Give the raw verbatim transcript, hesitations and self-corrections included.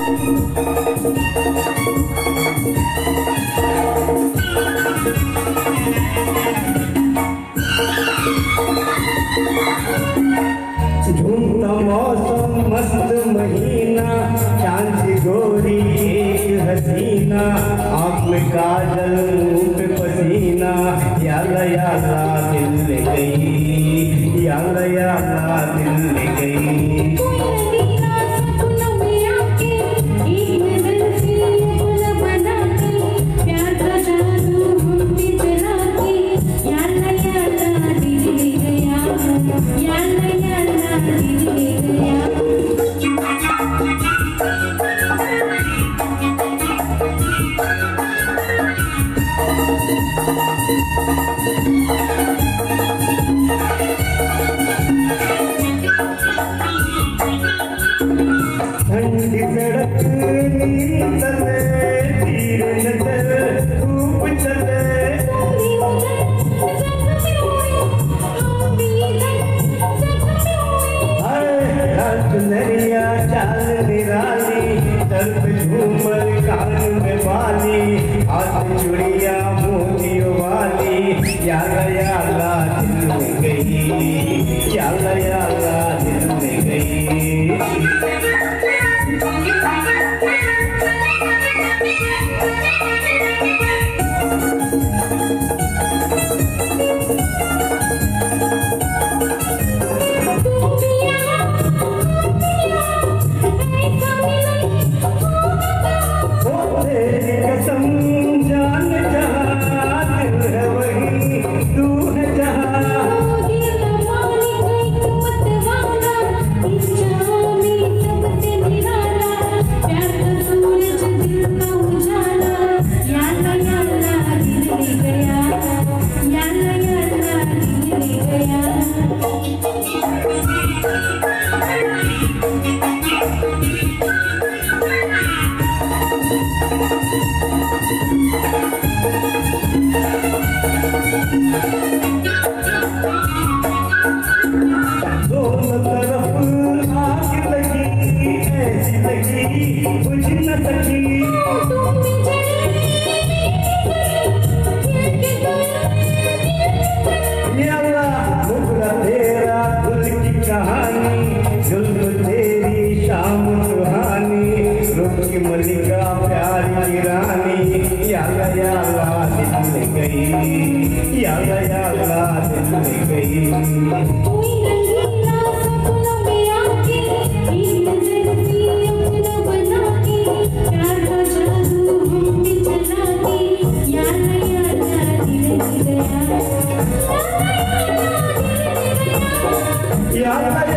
झूमता मौसम मस्त महीना, चांद सी गोरी एक हसीना, आँख में काजल मुँह पे पसीना, याला याला दिल ले गई, याला याला दिल ले गई। ठंडी सड़क नींद चले, तीर नजर धूप चले, नरिया चाल निराली, सर पे झूमर कान में बाली, हाथ चूड़िया मोतियों वाली, याला याला दिल में गई, याला याला दिल में गई। दोनों तरफ आग लगी, ऐसी लगी बुझ न सकी, याला मुखड़ा तेरा गुल की कहानी, जुल्म तेरी शाम सुहानी, रुख की मलिका प्यारी की रानी, याला याला दिल ले गई, याला याला दिल ले गई। Yeah.